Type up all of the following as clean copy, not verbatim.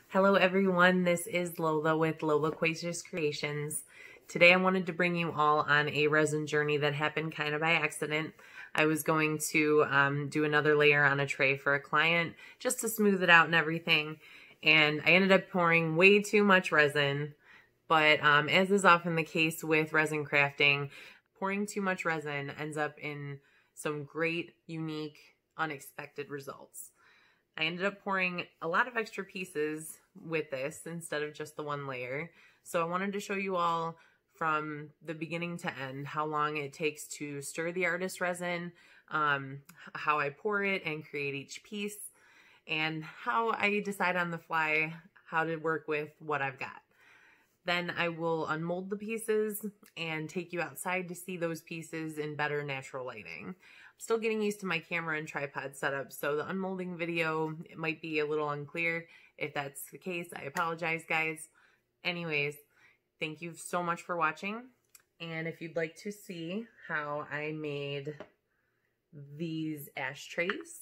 Hello everyone, this is Lola with Lolaquacious Creations. Today I wanted to bring you all on a resin journey that happened kind of by accident. I was going to do another layer on a tray for a client just to smooth it out and everything, and I ended up pouring way too much resin. But as is often the case with resin crafting, pouring too much resin ends up in some great, unique, unexpected results. I ended up pouring a lot of extra pieces with this instead of just the one layer. So I wanted to show you all from the beginning to end how long it takes to stir the artist resin, how I pour it and create each piece, and how I decide on the fly how to work with what I've got. Then I will unmold the pieces and take you outside to see those pieces in better natural lighting. I'm still getting used to my camera and tripod setup, so the unmolding video, it might be a little unclear. If that's the case, I apologize, guys. Anyways, thank you so much for watching. And if you'd like to see how I made these ashtrays,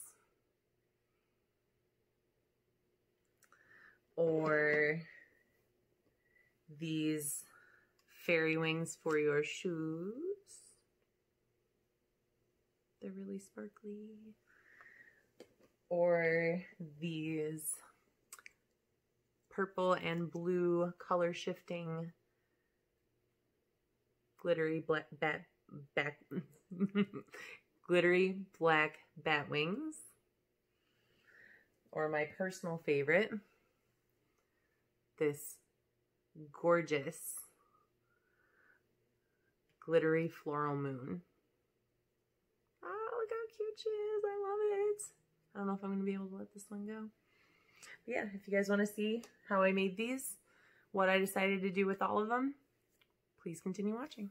or these fairy wings for your shoes. They're really sparkly. Or these purple and blue color shifting glittery glittery black bat wings. Or my personal favorite, this gorgeous glittery floral moon. Oh, look how cute she is. I love it. I don't know if I'm going to be able to let this one go. But yeah, if you guys want to see how I made these, what I decided to do with all of them, please continue watching.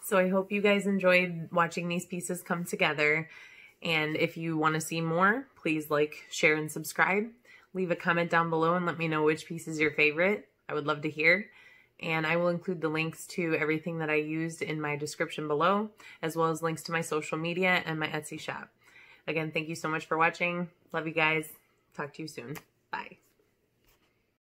So I hope you guys enjoyed watching these pieces come together. And if you want to see more, please like, share, and subscribe. Leave a comment down below and let me know which piece is your favorite. I would love to hear. And I will include the links to everything that I used in my description below, as well as links to my social media and my Etsy shop. Again, thank you so much for watching. Love you guys. Talk to you soon. Bye.